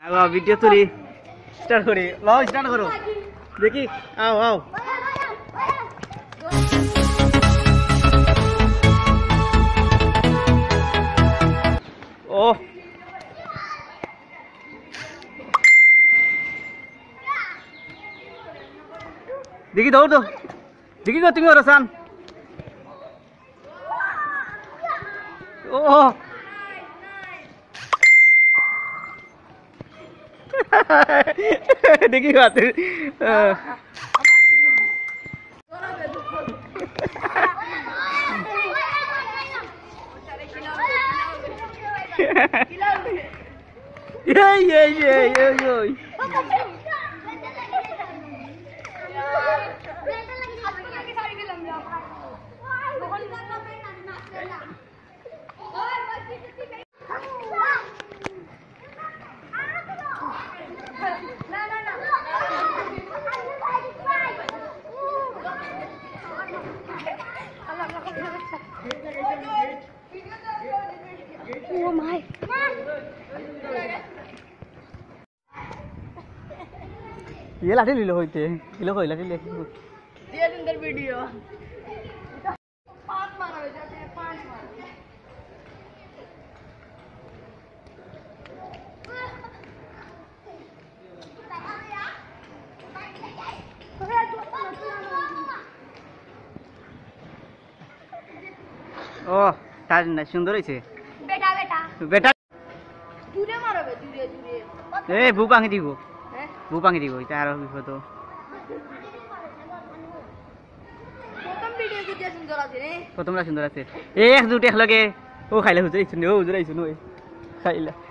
Video তুলি start করি লও স্টার্ট করো দেখি আও আও ও দেখি দৌড় তো দেখি গো তুমি রসান ও देखी बात Oh my! ये लाठी ले लो होते ये लो कोई लाठी ले ये अंदर वीडियो 5 मारा हो जाते हैं 5 मारा ओ ताज ना सुंदर है बेटा बेटा बेटा दूरे मारो बे दूरे दूरे ए भू पांगी दिबो भू पांगी दिबो এটা আর বিপদ প্রথম ভিডিও কি সুন্দর আছে রে প্রথমটা সুন্দর আছে এক দুটো এক লগে ও খাইলে হুজুরাইছুন ও হুজুরাইছুন ওই খাইলা